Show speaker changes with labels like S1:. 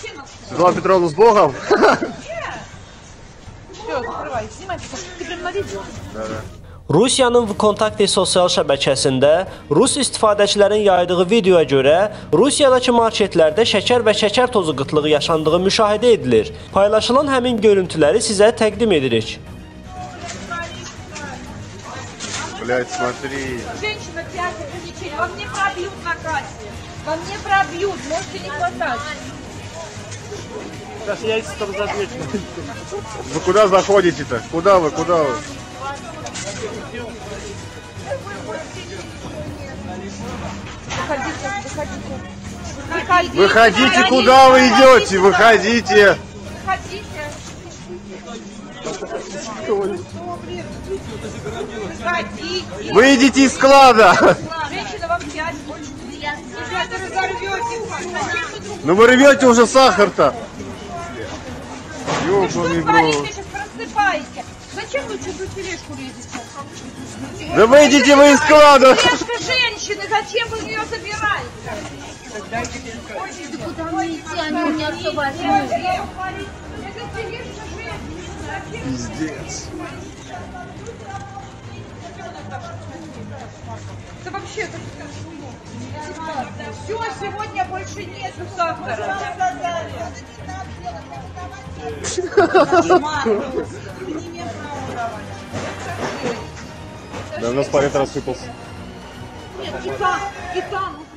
S1: Светлана Петровна с Богом.
S2: Все, закрывай, снимай, ты прям на видео.
S1: Да.
S3: Rusiyanın VKontakte sosial şəbəkəsində Rus istifadəçilərin yaydığı videoya görə Rusiyadakı marketlərdə şəkər və şəkər tozu qıtlığı yaşandığı müşahidə edilir. Paylaşılan həmin görüntüləri sizə təqdim edirik.
S1: Блядь, смотри.
S2: Женщина, 5 ограничений. Вам не пробьют на кассе. Вам не пробьют, можете не хватать.
S4: Сейчас яйца там забьете.
S1: Вы куда заходите-то? Куда вы? Выходите, куда вы идете? Выходите. Выйдите из склада.
S2: Женщина, вам 5 больше. Ребята, разорвете.
S1: Ну вы рвете уже сахар-то.
S2: Вы что творите, сейчас просыпаете? Зачем вы чужую тележку лезете?
S1: Да выйдите вы из склада.
S2: Тележка женщины, зачем вы ее забираете?
S5: Да куда мне идти, они у меня все возьмут.
S2: Это тележка женщины.
S1: Пиздец.
S2: Да вообще, все, сегодня больше нету сахара.
S1: Да, у нас палет рассыпался.
S2: Нет, и там.